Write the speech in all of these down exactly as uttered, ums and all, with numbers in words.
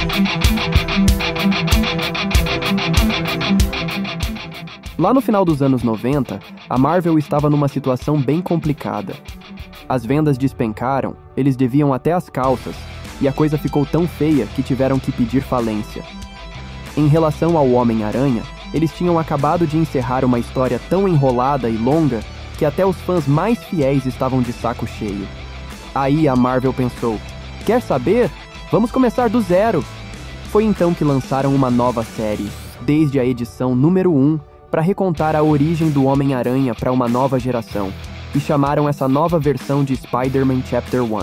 Lá no final dos anos noventa, a Marvel estava numa situação bem complicada. As vendas despencaram, eles deviam até as calças, e a coisa ficou tão feia que tiveram que pedir falência. Em relação ao Homem-Aranha, eles tinham acabado de encerrar uma história tão enrolada e longa que até os fãs mais fiéis estavam de saco cheio. Aí a Marvel pensou, quer saber? Vamos começar do zero! Foi então que lançaram uma nova série, desde a edição número um, para recontar a origem do Homem-Aranha para uma nova geração, e chamaram essa nova versão de Spider-Man Chapter um.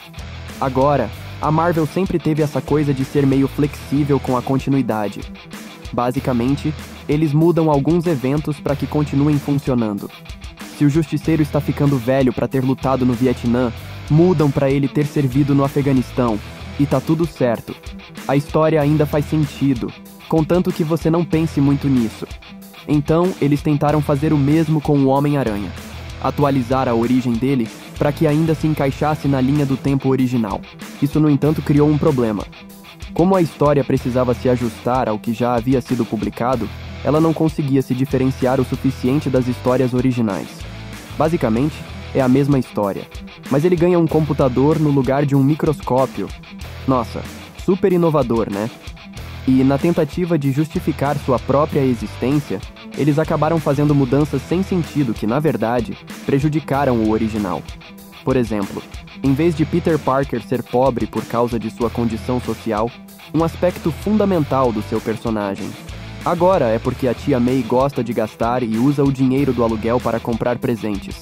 Agora, a Marvel sempre teve essa coisa de ser meio flexível com a continuidade. Basicamente, eles mudam alguns eventos para que continuem funcionando. Se o Justiceiro está ficando velho para ter lutado no Vietnã, mudam para ele ter servido no Afeganistão, e tá tudo certo. A história ainda faz sentido, contanto que você não pense muito nisso. Então, eles tentaram fazer o mesmo com o Homem-Aranha, atualizar a origem dele para que ainda se encaixasse na linha do tempo original. Isso, no entanto, criou um problema. Como a história precisava se ajustar ao que já havia sido publicado, ela não conseguia se diferenciar o suficiente das histórias originais. Basicamente, é a mesma história, mas ele ganha um computador no lugar de um microscópio. Nossa, super inovador, né? E, na tentativa de justificar sua própria existência, eles acabaram fazendo mudanças sem sentido que, na verdade, prejudicaram o original. Por exemplo, em vez de Peter Parker ser pobre por causa de sua condição social, um aspecto fundamental do seu personagem. Agora é porque a tia May gosta de gastar e usa o dinheiro do aluguel para comprar presentes.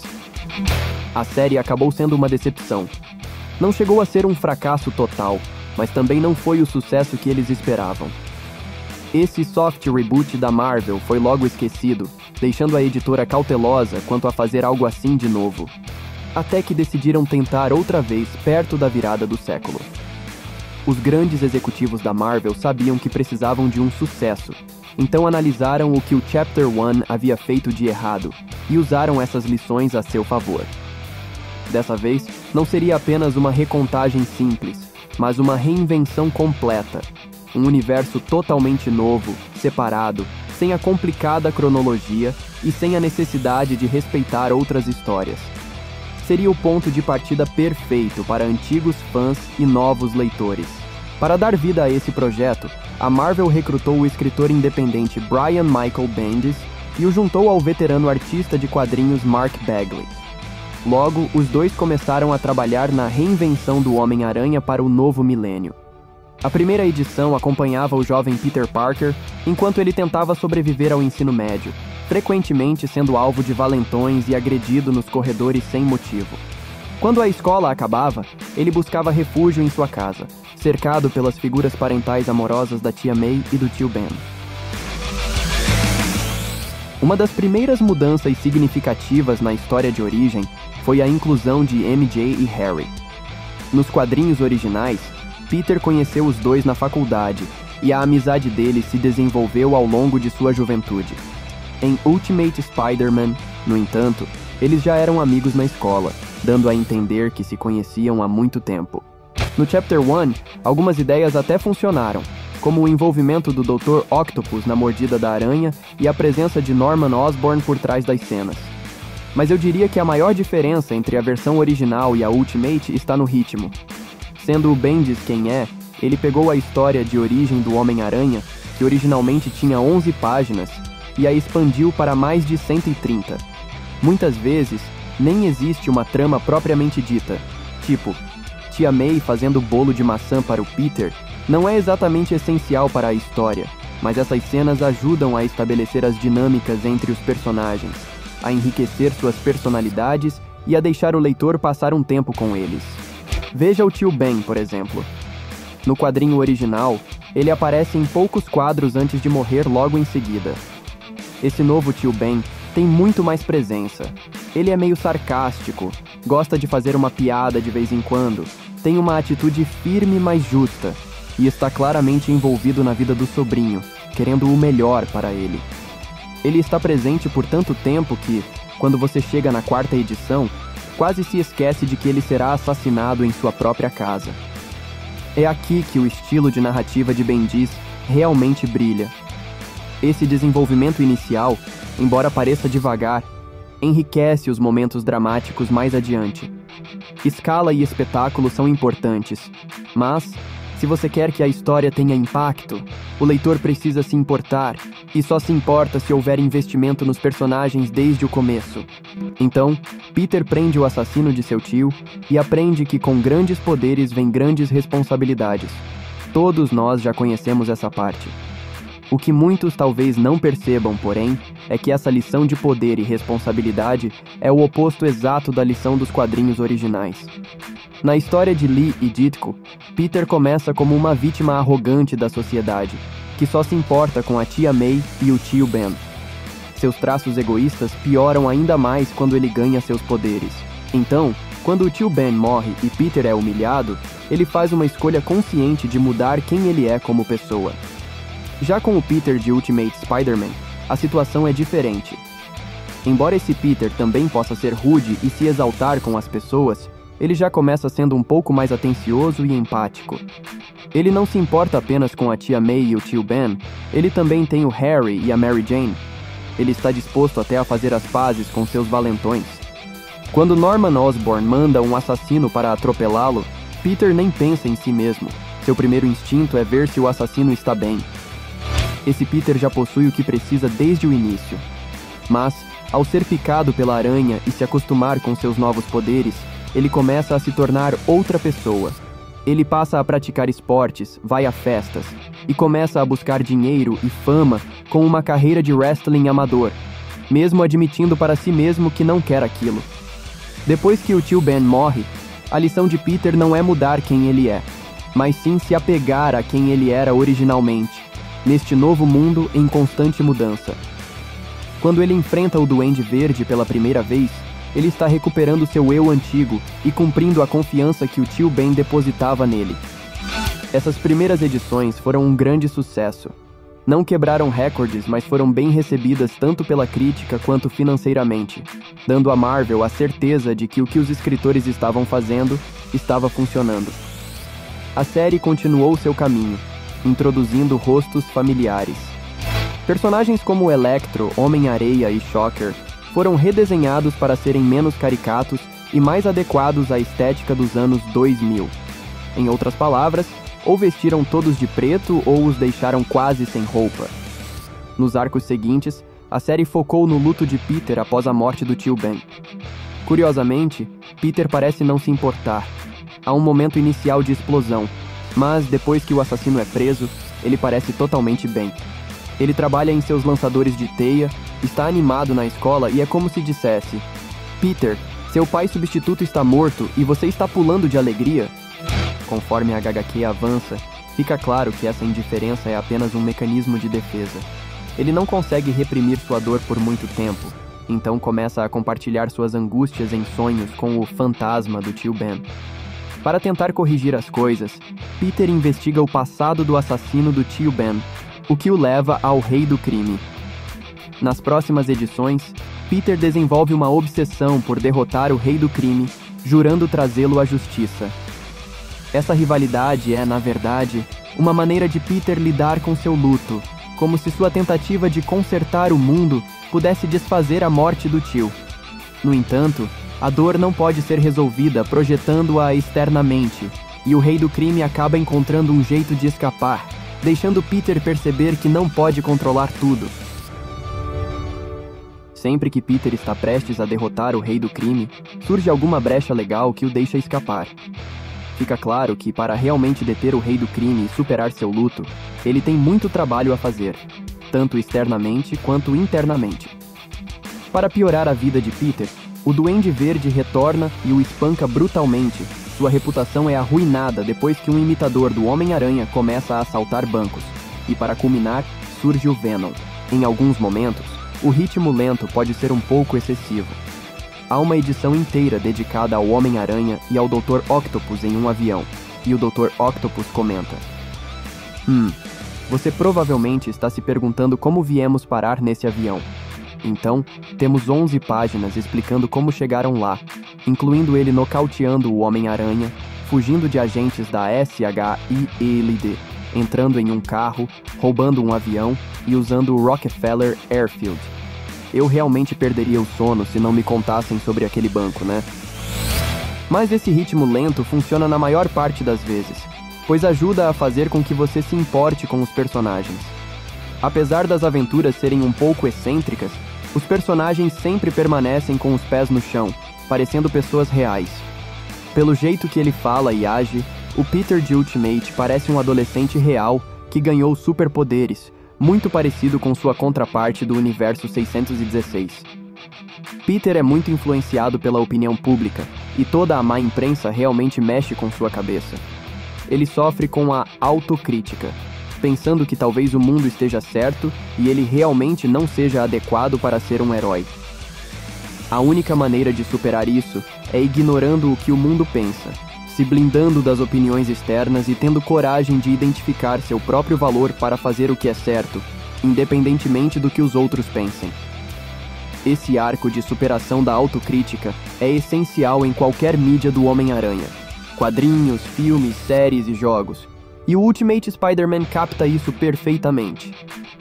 A série acabou sendo uma decepção. Não chegou a ser um fracasso total, mas também não foi o sucesso que eles esperavam. Esse soft reboot da Marvel foi logo esquecido, deixando a editora cautelosa quanto a fazer algo assim de novo. Até que decidiram tentar outra vez perto da virada do século. Os grandes executivos da Marvel sabiam que precisavam de um sucesso, então analisaram o que o Chapter um havia feito de errado e usaram essas lições a seu favor. Dessa vez, não seria apenas uma recontagem simples, mas uma reinvenção completa. Um universo totalmente novo, separado, sem a complicada cronologia e sem a necessidade de respeitar outras histórias. Seria o ponto de partida perfeito para antigos fãs e novos leitores. Para dar vida a esse projeto, a Marvel recrutou o escritor independente Brian Michael Bendis e o juntou ao veterano artista de quadrinhos Mark Bagley. Logo, os dois começaram a trabalhar na reinvenção do Homem-Aranha para o novo milênio. A primeira edição acompanhava o jovem Peter Parker enquanto ele tentava sobreviver ao ensino médio, frequentemente sendo alvo de valentões e agredido nos corredores sem motivo. Quando a escola acabava, ele buscava refúgio em sua casa, cercado pelas figuras parentais amorosas da tia May e do tio Ben. Uma das primeiras mudanças significativas na história de origem foi a inclusão de M J e Harry. Nos quadrinhos originais, Peter conheceu os dois na faculdade, e a amizade deles se desenvolveu ao longo de sua juventude. Em Ultimate Spider-Man, no entanto, eles já eram amigos na escola, dando a entender que se conheciam há muito tempo. No Chapter um, algumas ideias até funcionaram, como o envolvimento do doutor Octopus na mordida da aranha e a presença de Norman Osborn por trás das cenas. Mas eu diria que a maior diferença entre a versão original e a Ultimate está no ritmo. Sendo o Bendis quem é, ele pegou a história de origem do Homem-Aranha, que originalmente tinha onze páginas, e a expandiu para mais de cento e trinta. Muitas vezes, nem existe uma trama propriamente dita, tipo, tia May fazendo bolo de maçã para o Peter não é exatamente essencial para a história, mas essas cenas ajudam a estabelecer as dinâmicas entre os personagens, a enriquecer suas personalidades e a deixar o leitor passar um tempo com eles. Veja o tio Ben, por exemplo. No quadrinho original, ele aparece em poucos quadros antes de morrer logo em seguida. Esse novo tio Ben tem muito mais presença. Ele é meio sarcástico, gosta de fazer uma piada de vez em quando, tem uma atitude firme mas justa, e está claramente envolvido na vida do sobrinho, querendo o melhor para ele. Ele está presente por tanto tempo que, quando você chega na quarta edição, quase se esquece de que ele será assassinado em sua própria casa. É aqui que o estilo de narrativa de Bendis realmente brilha. Esse desenvolvimento inicial, embora pareça devagar, enriquece os momentos dramáticos mais adiante. Escala e espetáculo são importantes, mas, se você quer que a história tenha impacto, o leitor precisa se importar, e só se importa se houver investimento nos personagens desde o começo. Então, Peter prende o assassino de seu tio e aprende que com grandes poderes vem grandes responsabilidades. Todos nós já conhecemos essa parte. O que muitos talvez não percebam, porém, é que essa lição de poder e responsabilidade é o oposto exato da lição dos quadrinhos originais. Na história de Lee e Ditko, Peter começa como uma vítima arrogante da sociedade, que só se importa com a tia May e o tio Ben. Seus traços egoístas pioram ainda mais quando ele ganha seus poderes. Então, quando o tio Ben morre e Peter é humilhado, ele faz uma escolha consciente de mudar quem ele é como pessoa. Já com o Peter de Ultimate Spider-Man, a situação é diferente. Embora esse Peter também possa ser rude e se exaltar com as pessoas, ele já começa sendo um pouco mais atencioso e empático. Ele não se importa apenas com a tia May e o tio Ben, ele também tem o Harry e a Mary Jane. Ele está disposto até a fazer as pazes com seus valentões. Quando Norman Osborn manda um assassino para atropelá-lo, Peter nem pensa em si mesmo. Seu primeiro instinto é ver se o assassino está bem. Esse Peter já possui o que precisa desde o início. Mas, ao ser picado pela aranha e se acostumar com seus novos poderes, ele começa a se tornar outra pessoa. Ele passa a praticar esportes, vai a festas, e começa a buscar dinheiro e fama com uma carreira de wrestling amador, mesmo admitindo para si mesmo que não quer aquilo. Depois que o tio Ben morre, a lição de Peter não é mudar quem ele é, mas sim se apegar a quem ele era originalmente, neste novo mundo em constante mudança. Quando ele enfrenta o Duende Verde pela primeira vez, ele está recuperando seu eu antigo e cumprindo a confiança que o tio Ben depositava nele. Essas primeiras edições foram um grande sucesso. Não quebraram recordes, mas foram bem recebidas tanto pela crítica quanto financeiramente, dando à Marvel a certeza de que o que os escritores estavam fazendo estava funcionando. A série continuou seu caminho, introduzindo rostos familiares. Personagens como Electro, Homem-Areia e Shocker foram redesenhados para serem menos caricatos e mais adequados à estética dos anos dois mil. Em outras palavras, ou vestiram todos de preto ou os deixaram quase sem roupa. Nos arcos seguintes, a série focou no luto de Peter após a morte do tio Ben. Curiosamente, Peter parece não se importar. Há um momento inicial de explosão, mas depois que o assassino é preso, ele parece totalmente bem. Ele trabalha em seus lançadores de teia, está animado na escola e é como se dissesse: Peter, seu pai substituto está morto e você está pulando de alegria? Conforme a agá quê avança, fica claro que essa indiferença é apenas um mecanismo de defesa. Ele não consegue reprimir sua dor por muito tempo, então começa a compartilhar suas angústias em sonhos com o fantasma do tio Ben. Para tentar corrigir as coisas, Peter investiga o passado do assassino do tio Ben, o que o leva ao Rei do Crime. Nas próximas edições, Peter desenvolve uma obsessão por derrotar o Rei do Crime, jurando trazê-lo à justiça. Essa rivalidade é, na verdade, uma maneira de Peter lidar com seu luto, como se sua tentativa de consertar o mundo pudesse desfazer a morte do tio. No entanto, a dor não pode ser resolvida projetando-a externamente, e o Rei do Crime acaba encontrando um jeito de escapar, deixando Peter perceber que não pode controlar tudo. Sempre que Peter está prestes a derrotar o Rei do Crime, surge alguma brecha legal que o deixa escapar. Fica claro que, para realmente deter o Rei do Crime e superar seu luto, ele tem muito trabalho a fazer, tanto externamente quanto internamente. Para piorar a vida de Peter, o Duende Verde retorna e o espanca brutalmente. Sua reputação é arruinada depois que um imitador do Homem-Aranha começa a assaltar bancos. E para culminar, surge o Venom. Em alguns momentos, o ritmo lento pode ser um pouco excessivo. Há uma edição inteira dedicada ao Homem-Aranha e ao doutor Octopus em um avião, e o doutor Octopus comenta: Hum, você provavelmente está se perguntando como viemos parar nesse avião. Então, temos onze páginas explicando como chegaram lá, incluindo ele nocauteando o Homem-Aranha, fugindo de agentes da S H I E L D, entrando em um carro, roubando um avião e usando o Rockefeller Airfield. Eu realmente perderia o sono se não me contassem sobre aquele banco, né? Mas esse ritmo lento funciona na maior parte das vezes, pois ajuda a fazer com que você se importe com os personagens. Apesar das aventuras serem um pouco excêntricas, os personagens sempre permanecem com os pés no chão, parecendo pessoas reais. Pelo jeito que ele fala e age, o Peter de Ultimate parece um adolescente real que ganhou superpoderes, muito parecido com sua contraparte do universo seiscentos e dezesseis. Peter é muito influenciado pela opinião pública, e toda a má imprensa realmente mexe com sua cabeça. Ele sofre com a autocrítica, pensando que talvez o mundo esteja certo e ele realmente não seja adequado para ser um herói. A única maneira de superar isso é ignorando o que o mundo pensa, se blindando das opiniões externas e tendo coragem de identificar seu próprio valor para fazer o que é certo, independentemente do que os outros pensem. Esse arco de superação da autocrítica é essencial em qualquer mídia do Homem-Aranha. Quadrinhos, filmes, séries e jogos. E o Ultimate Spider-Man capta isso perfeitamente.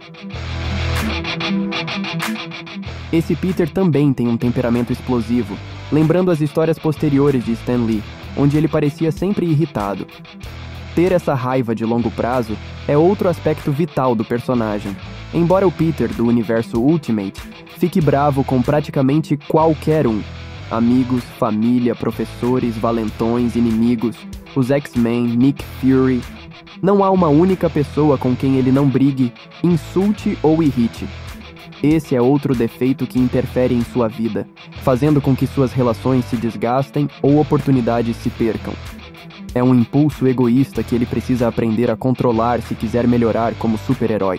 Esse Peter também tem um temperamento explosivo, lembrando as histórias posteriores de Stan Lee, onde ele parecia sempre irritado. Ter essa raiva de longo prazo é outro aspecto vital do personagem. Embora o Peter do universo Ultimate fique bravo com praticamente qualquer um, amigos, família, professores, valentões, inimigos, os X-Men, Nick Fury, não há uma única pessoa com quem ele não brigue, insulte ou irrite. Esse é outro defeito que interfere em sua vida, fazendo com que suas relações se desgastem ou oportunidades se percam. É um impulso egoísta que ele precisa aprender a controlar se quiser melhorar como super-herói.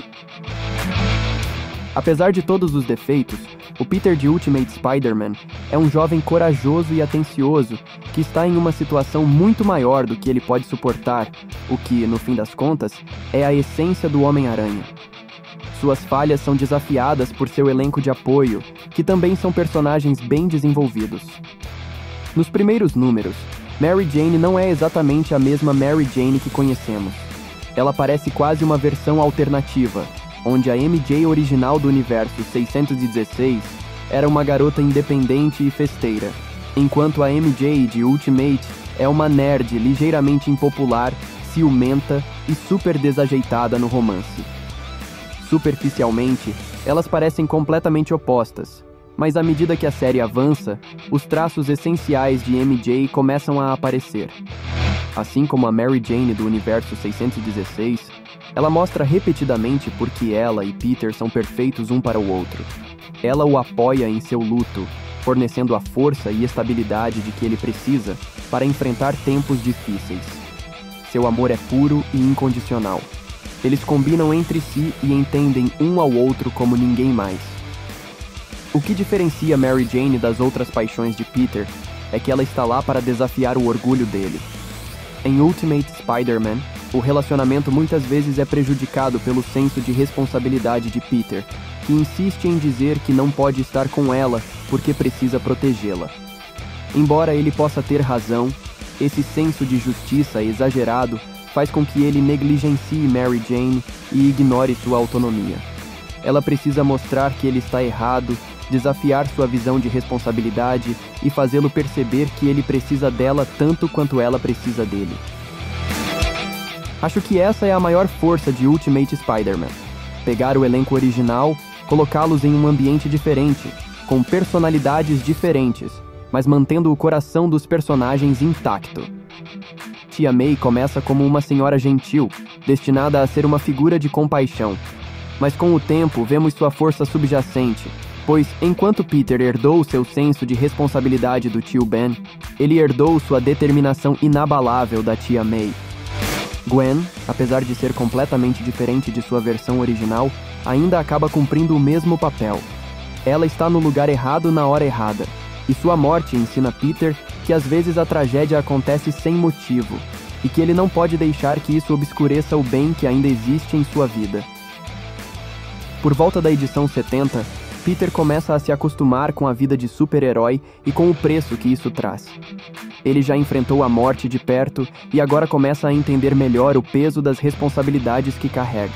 Apesar de todos os defeitos, o Peter de Ultimate Spider-Man é um jovem corajoso e atencioso que está em uma situação muito maior do que ele pode suportar, o que, no fim das contas, é a essência do Homem-Aranha. Suas falhas são desafiadas por seu elenco de apoio, que também são personagens bem desenvolvidos. Nos primeiros números, Mary Jane não é exatamente a mesma Mary Jane que conhecemos. Ela parece quase uma versão alternativa, onde a M J original do universo seiscentos e dezesseis era uma garota independente e festeira, enquanto a M J de Ultimate é uma nerd ligeiramente impopular, ciumenta e super desajeitada no romance. Superficialmente, elas parecem completamente opostas, mas à medida que a série avança, os traços essenciais de M J começam a aparecer. Assim como a Mary Jane do universo seiscentos e dezesseis, ela mostra repetidamente por que ela e Peter são perfeitos um para o outro. Ela o apoia em seu luto, fornecendo a força e estabilidade de que ele precisa para enfrentar tempos difíceis. Seu amor é puro e incondicional. Eles combinam entre si e entendem um ao outro como ninguém mais. O que diferencia Mary Jane das outras paixões de Peter é que ela está lá para desafiar o orgulho dele. Em Ultimate Spider-Man, o relacionamento muitas vezes é prejudicado pelo senso de responsabilidade de Peter, que insiste em dizer que não pode estar com ela porque precisa protegê-la. Embora ele possa ter razão, esse senso de justiça exagerado faz com que ele negligencie Mary Jane e ignore sua autonomia. Ela precisa mostrar que ele está errado, desafiar sua visão de responsabilidade e fazê-lo perceber que ele precisa dela tanto quanto ela precisa dele. Acho que essa é a maior força de Ultimate Spider-Man. Pegar o elenco original, colocá-los em um ambiente diferente, com personalidades diferentes, mas mantendo o coração dos personagens intacto. Tia May começa como uma senhora gentil, destinada a ser uma figura de compaixão. Mas com o tempo vemos sua força subjacente, pois enquanto Peter herdou seu senso de responsabilidade do tio Ben, ele herdou sua determinação inabalável da tia May. Gwen, apesar de ser completamente diferente de sua versão original, ainda acaba cumprindo o mesmo papel. Ela está no lugar errado na hora errada, e sua morte ensina Peter que às vezes a tragédia acontece sem motivo, e que ele não pode deixar que isso obscureça o bem que ainda existe em sua vida. Por volta da edição setenta, Peter começa a se acostumar com a vida de super-herói e com o preço que isso traz. Ele já enfrentou a morte de perto e agora começa a entender melhor o peso das responsabilidades que carrega.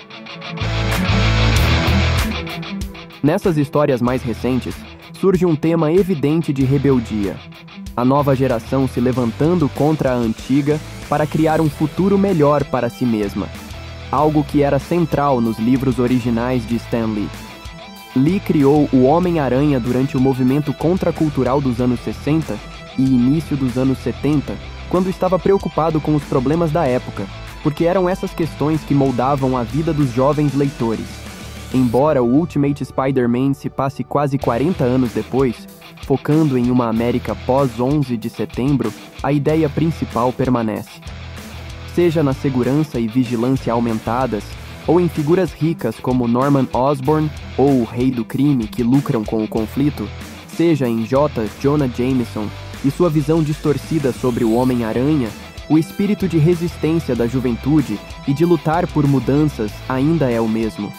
Nessas histórias mais recentes, surge um tema evidente de rebeldia. A nova geração se levantando contra a antiga para criar um futuro melhor para si mesma. Algo que era central nos livros originais de Stan Lee. Lee criou o Homem-Aranha durante o movimento contracultural dos anos sessenta e início dos anos setenta, quando estava preocupado com os problemas da época, porque eram essas questões que moldavam a vida dos jovens leitores. Embora o Ultimate Spider-Man se passe quase quarenta anos depois, focando em uma América pós onze de setembro, a ideia principal permanece. Seja na segurança e vigilância aumentadas, ou em figuras ricas como Norman Osborn ou o Rei do Crime que lucram com o conflito, seja em J. Jonah Jameson e sua visão distorcida sobre o Homem-Aranha, o espírito de resistência da juventude e de lutar por mudanças ainda é o mesmo.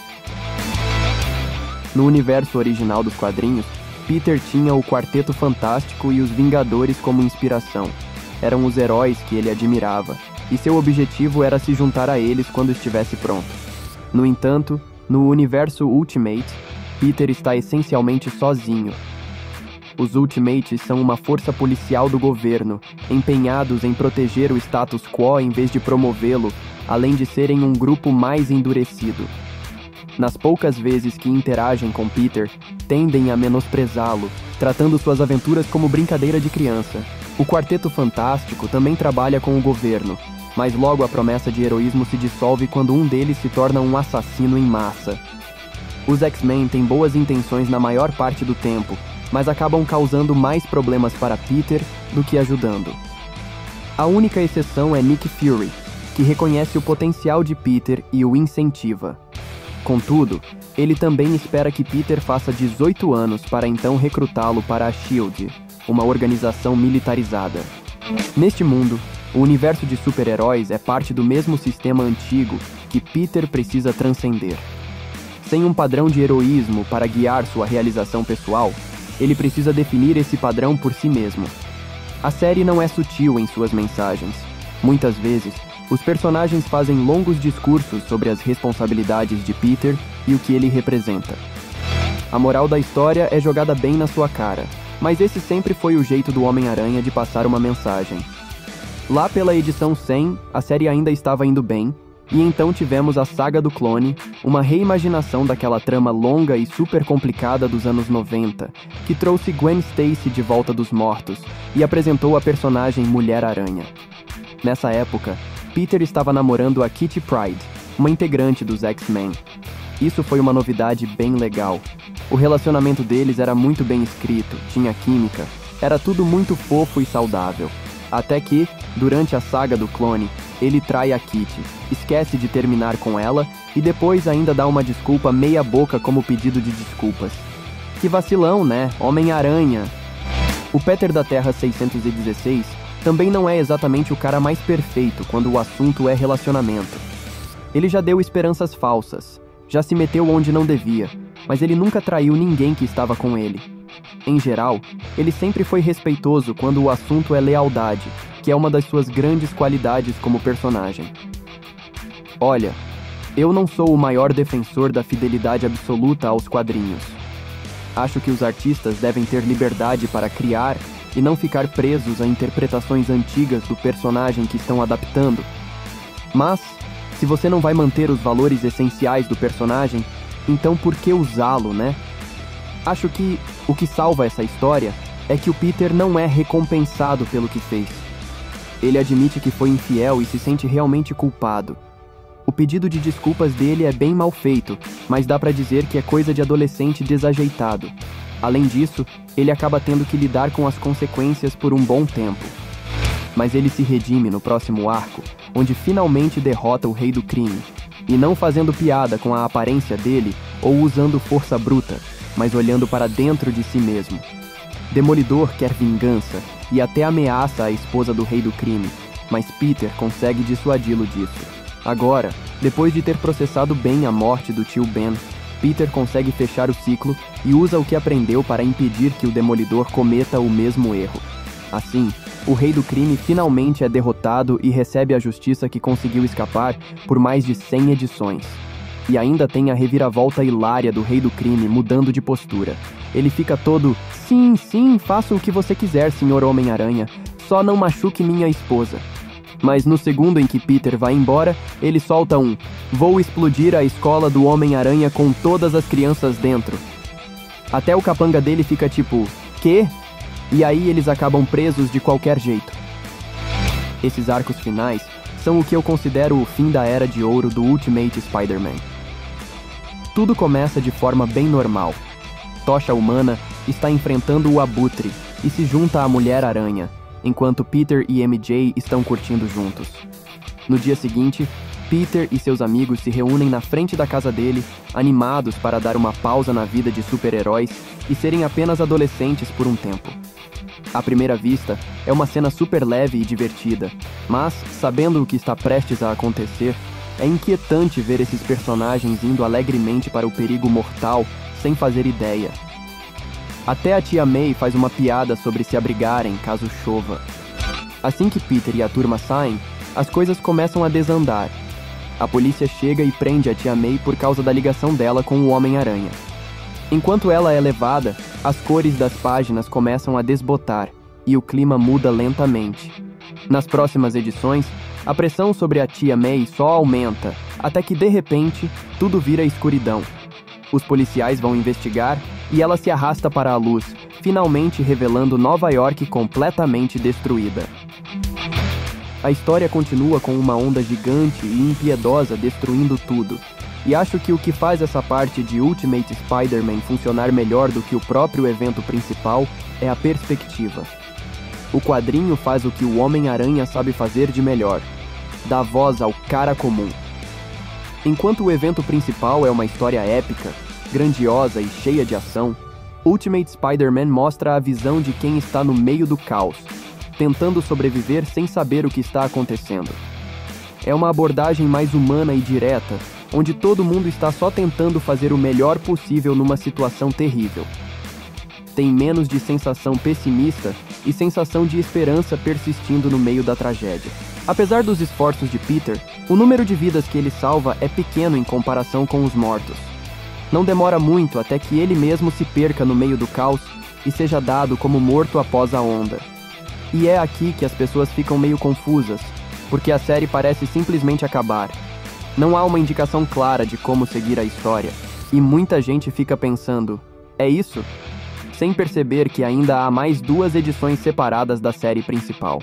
No universo original dos quadrinhos, Peter tinha o Quarteto Fantástico e os Vingadores como inspiração. Eram os heróis que ele admirava, e seu objetivo era se juntar a eles quando estivesse pronto. No entanto, no universo Ultimate, Peter está essencialmente sozinho. Os Ultimates são uma força policial do governo, empenhados em proteger o status quo em vez de promovê-lo, além de serem um grupo mais endurecido. Nas poucas vezes que interagem com Peter, tendem a menosprezá-lo, tratando suas aventuras como brincadeira de criança. O Quarteto Fantástico também trabalha com o governo, mas logo a promessa de heroísmo se dissolve quando um deles se torna um assassino em massa. Os X-Men têm boas intenções na maior parte do tempo, mas acabam causando mais problemas para Peter do que ajudando. A única exceção é Nick Fury, que reconhece o potencial de Peter e o incentiva. Contudo, ele também espera que Peter faça dezoito anos para então recrutá-lo para a SHIELD, uma organização militarizada. Neste mundo, o universo de super-heróis é parte do mesmo sistema antigo que Peter precisa transcender. Sem um padrão de heroísmo para guiar sua realização pessoal, ele precisa definir esse padrão por si mesmo. A série não é sutil em suas mensagens. Muitas vezes, os personagens fazem longos discursos sobre as responsabilidades de Peter e o que ele representa. A moral da história é jogada bem na sua cara, mas esse sempre foi o jeito do Homem-Aranha de passar uma mensagem. Lá pela edição cem, a série ainda estava indo bem, e então tivemos a Saga do Clone, uma reimaginação daquela trama longa e super complicada dos anos noventa, que trouxe Gwen Stacy de volta dos mortos e apresentou a personagem Mulher-Aranha. Nessa época, Peter estava namorando a Kitty Pryde, uma integrante dos X-Men. Isso foi uma novidade bem legal. O relacionamento deles era muito bem escrito, tinha química, era tudo muito fofo e saudável. Até que, durante a Saga do Clone, ele trai a Kitty, esquece de terminar com ela e depois ainda dá uma desculpa meia boca como pedido de desculpas. Que vacilão, né? Homem-Aranha! O Peter da Terra seiscentos e dezesseis também não é exatamente o cara mais perfeito quando o assunto é relacionamento. Ele já deu esperanças falsas, já se meteu onde não devia, mas ele nunca traiu ninguém que estava com ele. Em geral, ele sempre foi respeitoso quando o assunto é lealdade, que é uma das suas grandes qualidades como personagem. Olha, eu não sou o maior defensor da fidelidade absoluta aos quadrinhos. Acho que os artistas devem ter liberdade para criar e não ficar presos a interpretações antigas do personagem que estão adaptando. Mas, se você não vai manter os valores essenciais do personagem, então por que usá-lo, né? Acho que o que salva essa história é que o Peter não é recompensado pelo que fez. Ele admite que foi infiel e se sente realmente culpado. O pedido de desculpas dele é bem mal feito, mas dá pra dizer que é coisa de adolescente desajeitado. Além disso, ele acaba tendo que lidar com as consequências por um bom tempo. Mas ele se redime no próximo arco, onde finalmente derrota o Rei do Crime, e não fazendo piada com a aparência dele ou usando força bruta, mas olhando para dentro de si mesmo. Demolidor quer vingança e até ameaça a esposa do Rei do Crime, mas Peter consegue dissuadi-lo disso. Agora, depois de ter processado bem a morte do tio Ben, Peter consegue fechar o ciclo e usa o que aprendeu para impedir que o Demolidor cometa o mesmo erro. Assim, o rei do crime finalmente é derrotado e recebe a justiça que conseguiu escapar por mais de cem edições. E ainda tem a reviravolta hilária do rei do crime mudando de postura. Ele fica todo, sim, sim, faça o que você quiser, senhor Homem-Aranha, só não machuque minha esposa. Mas no segundo em que Peter vai embora, ele solta um, vou explodir a escola do Homem-Aranha com todas as crianças dentro. Até o capanga dele fica tipo, quê? E aí eles acabam presos de qualquer jeito. Esses arcos finais são o que eu considero o fim da era de ouro do Ultimate Spider-Man. Tudo começa de forma bem normal. Tocha Humana está enfrentando o Abutre e se junta à Mulher-Aranha, enquanto Peter e M J estão curtindo juntos. No dia seguinte, Peter e seus amigos se reúnem na frente da casa dele, animados para dar uma pausa na vida de super-heróis e serem apenas adolescentes por um tempo. À primeira vista, é uma cena super leve e divertida, mas, sabendo o que está prestes a acontecer, é inquietante ver esses personagens indo alegremente para o perigo mortal sem fazer ideia. Até a tia May faz uma piada sobre se abrigarem caso chova. Assim que Peter e a turma saem, as coisas começam a desandar. A polícia chega e prende a tia May por causa da ligação dela com o Homem-Aranha. Enquanto ela é levada, as cores das páginas começam a desbotar e o clima muda lentamente. Nas próximas edições, a pressão sobre a tia May só aumenta, até que de repente, tudo vira escuridão. Os policiais vão investigar e ela se arrasta para a luz, finalmente revelando Nova York completamente destruída. A história continua com uma onda gigante e impiedosa destruindo tudo, e acho que o que faz essa parte de Ultimate Spider-Man funcionar melhor do que o próprio evento principal é a perspectiva. O quadrinho faz o que o Homem-Aranha sabe fazer de melhor: dá voz ao cara comum. Enquanto o evento principal é uma história épica, grandiosa e cheia de ação, Ultimate Spider-Man mostra a visão de quem está no meio do caos, tentando sobreviver sem saber o que está acontecendo. É uma abordagem mais humana e direta, onde todo mundo está só tentando fazer o melhor possível numa situação terrível. Tem menos de sensação pessimista e sensação de esperança persistindo no meio da tragédia. Apesar dos esforços de Peter, o número de vidas que ele salva é pequeno em comparação com os mortos. Não demora muito até que ele mesmo se perca no meio do caos e seja dado como morto após a onda. E é aqui que as pessoas ficam meio confusas, porque a série parece simplesmente acabar. Não há uma indicação clara de como seguir a história, e muita gente fica pensando, é isso? Sem perceber que ainda há mais duas edições separadas da série principal.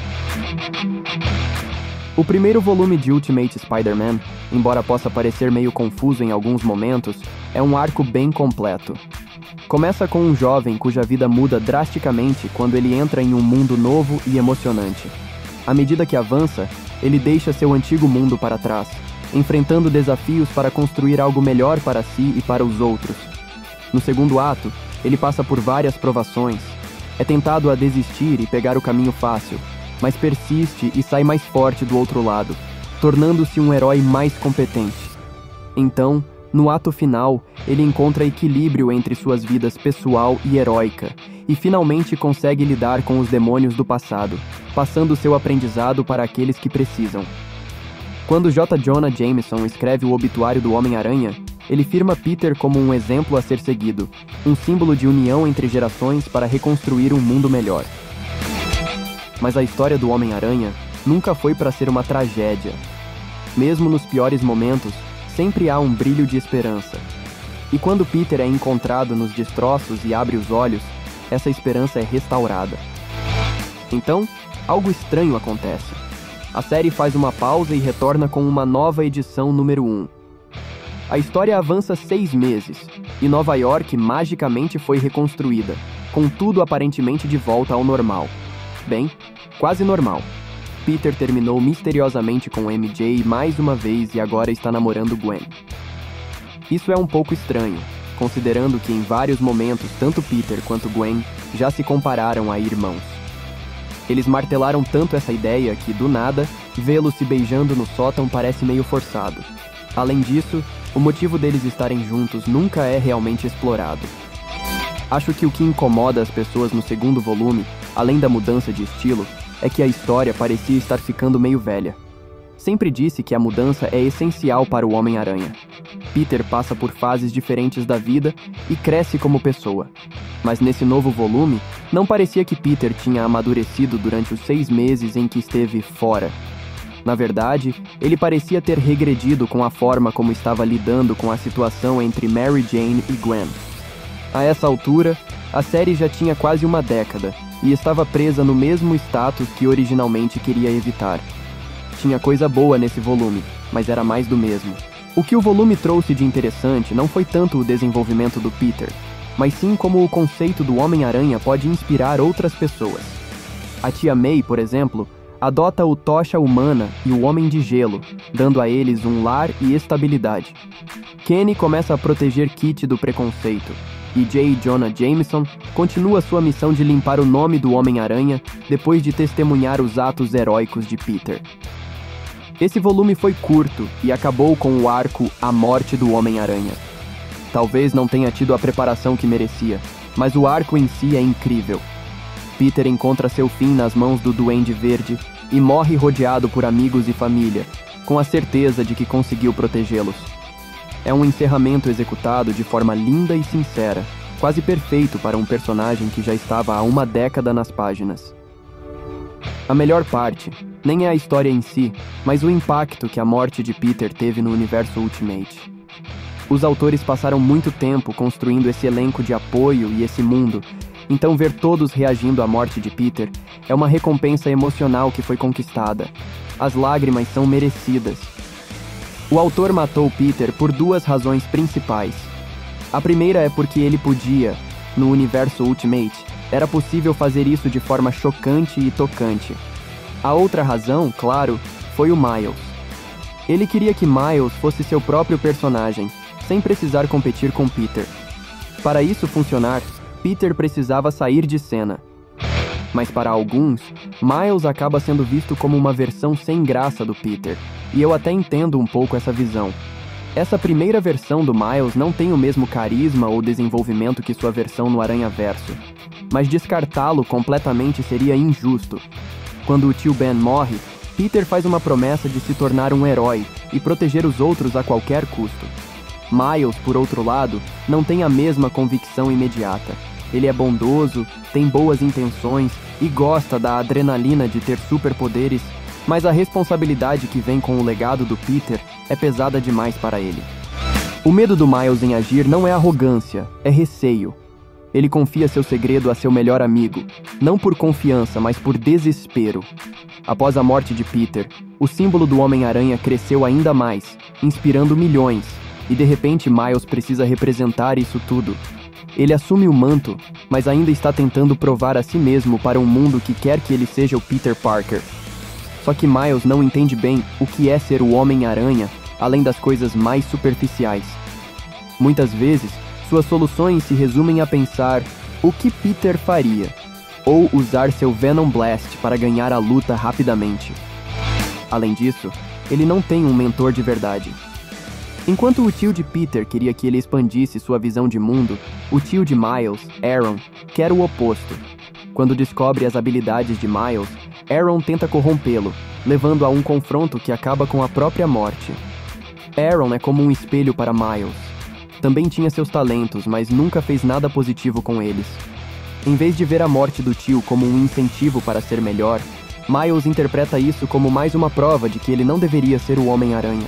O primeiro volume de Ultimate Spider-Man, embora possa parecer meio confuso em alguns momentos, é um arco bem completo. Começa com um jovem cuja vida muda drasticamente quando ele entra em um mundo novo e emocionante. À medida que avança, ele deixa seu antigo mundo para trás, enfrentando desafios para construir algo melhor para si e para os outros. No segundo ato, ele passa por várias provações. É tentado a desistir e pegar o caminho fácil, mas persiste e sai mais forte do outro lado, tornando-se um herói mais competente. Então, no ato final, ele encontra equilíbrio entre suas vidas pessoal e heróica, e finalmente consegue lidar com os demônios do passado, passando seu aprendizado para aqueles que precisam. Quando J. Jonah Jameson escreve o obituário do Homem-Aranha, ele firma Peter como um exemplo a ser seguido, um símbolo de união entre gerações para reconstruir um mundo melhor. Mas a história do Homem-Aranha nunca foi para ser uma tragédia. Mesmo nos piores momentos, sempre há um brilho de esperança. E quando Peter é encontrado nos destroços e abre os olhos, essa esperança é restaurada. Então, algo estranho acontece. A série faz uma pausa e retorna com uma nova edição número um. A história avança seis meses, e Nova York magicamente foi reconstruída, com tudo aparentemente de volta ao normal. Bem, quase normal. Peter terminou misteriosamente com M J mais uma vez e agora está namorando Gwen. Isso é um pouco estranho, considerando que em vários momentos tanto Peter quanto Gwen já se compararam a irmãos. Eles martelaram tanto essa ideia que, do nada, vê-los se beijando no sótão parece meio forçado. Além disso, o motivo deles estarem juntos nunca é realmente explorado. Acho que o que incomoda as pessoas no segundo volume além da mudança de estilo, é que a história parecia estar ficando meio velha. Sempre disse que a mudança é essencial para o Homem-Aranha. Peter passa por fases diferentes da vida e cresce como pessoa. Mas nesse novo volume, não parecia que Peter tinha amadurecido durante os seis meses em que esteve fora. Na verdade, ele parecia ter regredido com a forma como estava lidando com a situação entre Mary Jane e Gwen. A essa altura, a série já tinha quase uma década e estava presa no mesmo status que originalmente queria evitar. Tinha coisa boa nesse volume, mas era mais do mesmo. O que o volume trouxe de interessante não foi tanto o desenvolvimento do Peter, mas sim como o conceito do Homem-Aranha pode inspirar outras pessoas. A tia May, por exemplo, adota o Tocha Humana e o Homem de Gelo, dando a eles um lar e estabilidade. Kenny começa a proteger Kitty do preconceito, e J. Jonah Jameson continua sua missão de limpar o nome do Homem-Aranha depois de testemunhar os atos heróicos de Peter. Esse volume foi curto e acabou com o arco A Morte do Homem-Aranha. Talvez não tenha tido a preparação que merecia, mas o arco em si é incrível. Peter encontra seu fim nas mãos do Duende Verde e morre rodeado por amigos e família, com a certeza de que conseguiu protegê-los. É um encerramento executado de forma linda e sincera, quase perfeito para um personagem que já estava há uma década nas páginas. A melhor parte nem é a história em si, mas o impacto que a morte de Peter teve no universo Ultimate. Os autores passaram muito tempo construindo esse elenco de apoio e esse mundo, então ver todos reagindo à morte de Peter é uma recompensa emocional que foi conquistada. As lágrimas são merecidas. O autor matou Peter por duas razões principais. A primeira é porque ele podia, no universo Ultimate, era possível fazer isso de forma chocante e tocante. A outra razão, claro, foi o Miles. Ele queria que Miles fosse seu próprio personagem, sem precisar competir com Peter. Para isso funcionar, Peter precisava sair de cena. Mas para alguns, Miles acaba sendo visto como uma versão sem graça do Peter, e eu até entendo um pouco essa visão. Essa primeira versão do Miles não tem o mesmo carisma ou desenvolvimento que sua versão no Aranhaverso, mas descartá-lo completamente seria injusto. Quando o tio Ben morre, Peter faz uma promessa de se tornar um herói e proteger os outros a qualquer custo. Miles, por outro lado, não tem a mesma convicção imediata. Ele é bondoso, tem boas intenções e gosta da adrenalina de ter superpoderes, mas a responsabilidade que vem com o legado do Peter é pesada demais para ele. O medo do Miles em agir não é arrogância, é receio. Ele confia seu segredo a seu melhor amigo, não por confiança, mas por desespero. Após a morte de Peter, o símbolo do Homem-Aranha cresceu ainda mais, inspirando milhões, e de repente Miles precisa representar isso tudo. Ele assume o manto, mas ainda está tentando provar a si mesmo para um mundo que quer que ele seja o Peter Parker. Só que Miles não entende bem o que é ser o Homem-Aranha, além das coisas mais superficiais. Muitas vezes, suas soluções se resumem a pensar o que Peter faria, ou usar seu Venom Blast para ganhar a luta rapidamente. Além disso, ele não tem um mentor de verdade. Enquanto o tio de Peter queria que ele expandisse sua visão de mundo, o tio de Miles, Aaron, quer o oposto. Quando descobre as habilidades de Miles, Aaron tenta corrompê-lo, levando a um confronto que acaba com a própria morte. Aaron é como um espelho para Miles. Também tinha seus talentos, mas nunca fez nada positivo com eles. Em vez de ver a morte do tio como um incentivo para ser melhor, Miles interpreta isso como mais uma prova de que ele não deveria ser o Homem-Aranha.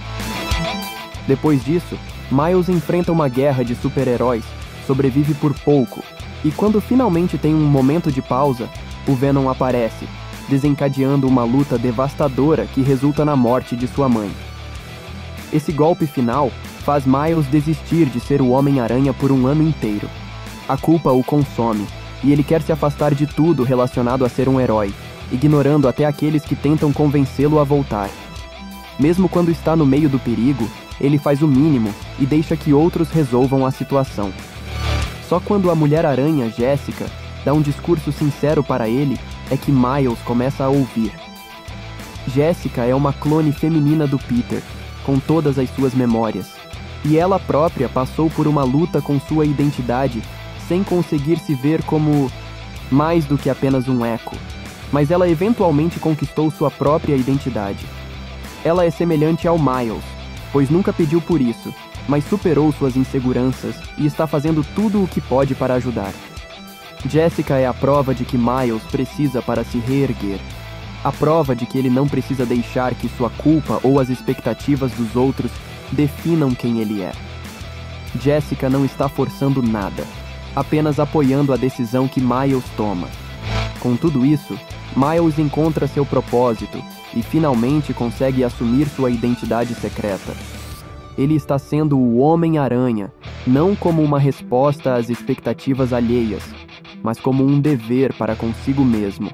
Depois disso, Miles enfrenta uma guerra de super-heróis, sobrevive por pouco, e quando finalmente tem um momento de pausa, o Venom aparece, desencadeando uma luta devastadora que resulta na morte de sua mãe. Esse golpe final faz Miles desistir de ser o Homem-Aranha por um ano inteiro. A culpa o consome, e ele quer se afastar de tudo relacionado a ser um herói, ignorando até aqueles que tentam convencê-lo a voltar. Mesmo quando está no meio do perigo, ele faz o mínimo e deixa que outros resolvam a situação. Só quando a Mulher-Aranha, Jessica, dá um discurso sincero para ele, é que Miles começa a ouvir. Jessica é uma clone feminina do Peter, com todas as suas memórias, e ela própria passou por uma luta com sua identidade sem conseguir se ver como mais do que apenas um eco, mas ela eventualmente conquistou sua própria identidade. Ela é semelhante ao Miles, pois nunca pediu por isso, mas superou suas inseguranças e está fazendo tudo o que pode para ajudar. Jessica é a prova de que Miles precisa para se reerguer. A prova de que ele não precisa deixar que sua culpa ou as expectativas dos outros definam quem ele é. Jessica não está forçando nada, apenas apoiando a decisão que Miles toma. Com tudo isso, Miles encontra seu propósito e finalmente consegue assumir sua identidade secreta. Ele está sendo o Homem-Aranha, não como uma resposta às expectativas alheias, mas como um dever para consigo mesmo.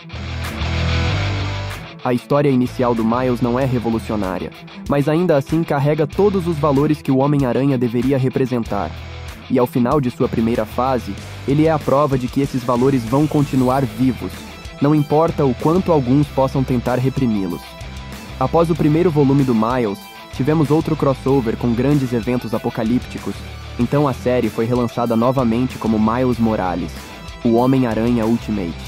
A história inicial do Miles não é revolucionária, mas ainda assim carrega todos os valores que o Homem-Aranha deveria representar. E ao final de sua primeira fase, ele é a prova de que esses valores vão continuar vivos, não importa o quanto alguns possam tentar reprimi-los. Após o primeiro volume do Miles, tivemos outro crossover com grandes eventos apocalípticos, então a série foi relançada novamente como Miles Morales, o Homem-Aranha Ultimate.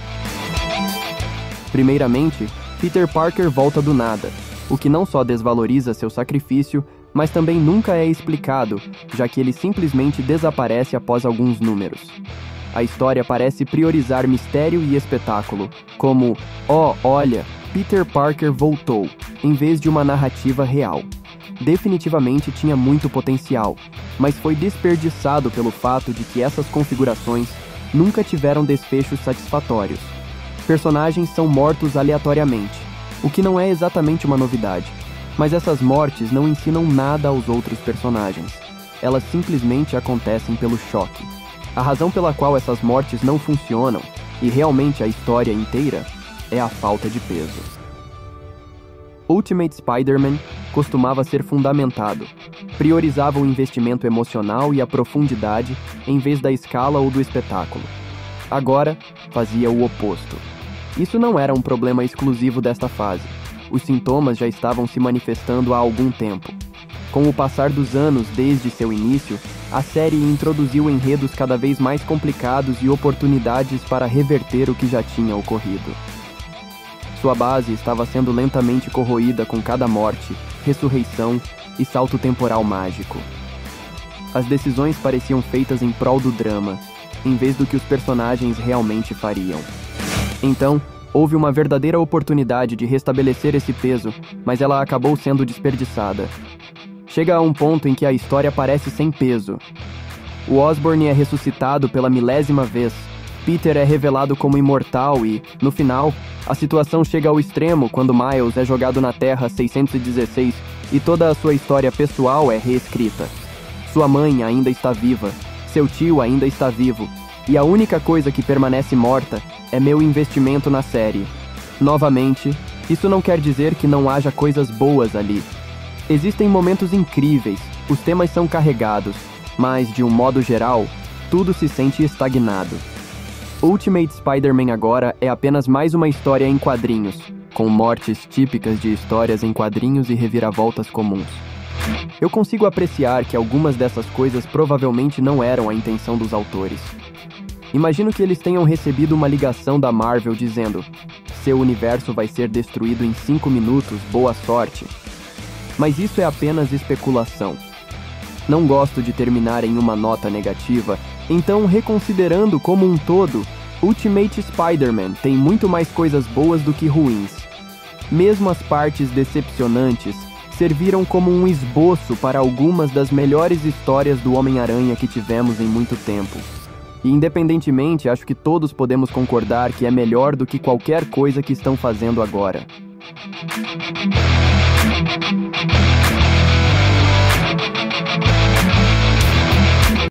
Primeiramente, Peter Parker volta do nada, o que não só desvaloriza seu sacrifício, mas também nunca é explicado, já que ele simplesmente desaparece após alguns números. A história parece priorizar mistério e espetáculo, como "Oh, olha, Peter Parker voltou", em vez de uma narrativa real. Definitivamente tinha muito potencial, mas foi desperdiçado pelo fato de que essas configurações nunca tiveram desfechos satisfatórios. Personagens são mortos aleatoriamente, o que não é exatamente uma novidade, mas essas mortes não ensinam nada aos outros personagens. Elas simplesmente acontecem pelo choque. A razão pela qual essas mortes não funcionam, e realmente a história inteira, é a falta de peso. Ultimate Spider-Man costumava ser fundamentado, priorizava o investimento emocional e a profundidade em vez da escala ou do espetáculo. Agora, fazia o oposto. Isso não era um problema exclusivo desta fase. Os sintomas já estavam se manifestando há algum tempo. Com o passar dos anos desde seu início, a série introduziu enredos cada vez mais complicados e oportunidades para reverter o que já tinha ocorrido. Sua base estava sendo lentamente corroída com cada morte, ressurreição e salto temporal mágico. As decisões pareciam feitas em prol do drama, em vez do que os personagens realmente fariam. Então, houve uma verdadeira oportunidade de restabelecer esse peso, mas ela acabou sendo desperdiçada. Chega a um ponto em que a história parece sem peso. O Osborn é ressuscitado pela milésima vez, Peter é revelado como imortal e, no final, a situação chega ao extremo quando Miles é jogado na Terra seiscentos e dezesseis e toda a sua história pessoal é reescrita. Sua mãe ainda está viva, seu tio ainda está vivo, e a única coisa que permanece morta é meu investimento na série. Novamente, isso não quer dizer que não haja coisas boas ali. Existem momentos incríveis, os temas são carregados, mas, de um modo geral, tudo se sente estagnado. Ultimate Spider-Man agora é apenas mais uma história em quadrinhos, com mortes típicas de histórias em quadrinhos e reviravoltas comuns. Eu consigo apreciar que algumas dessas coisas provavelmente não eram a intenção dos autores. Imagino que eles tenham recebido uma ligação da Marvel dizendo: "Seu universo vai ser destruído em cinco minutos, boa sorte." Mas isso é apenas especulação. Não gosto de terminar em uma nota negativa, então, reconsiderando como um todo, Ultimate Spider-Man tem muito mais coisas boas do que ruins. Mesmo as partes decepcionantes serviram como um esboço para algumas das melhores histórias do Homem-Aranha que tivemos em muito tempo. E independentemente, acho que todos podemos concordar que é melhor do que qualquer coisa que estão fazendo agora.